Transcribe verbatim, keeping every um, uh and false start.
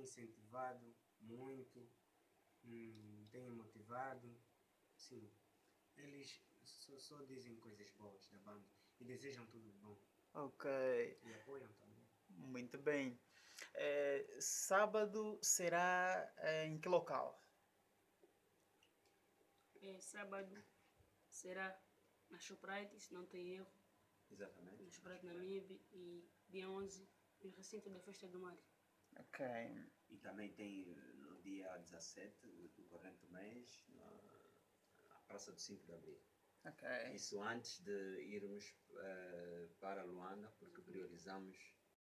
incentivado muito, hum, têm motivado, sim. Eles só, só dizem coisas boas da banda e desejam tudo de bom. Ok, E apoiam também. muito bem. É, sábado será é, em que local? É, sábado será na Shoprite, se não tem erro, Exatamente. na Shoprite Namibe, e dia onze no recinto da Festa do Mar. Ok, E também tem eh, no dia dezassete do corrente mês, na, na Praça do cinco de Abril. ok. Isso antes de irmos eh, para Luanda, porque priorizamos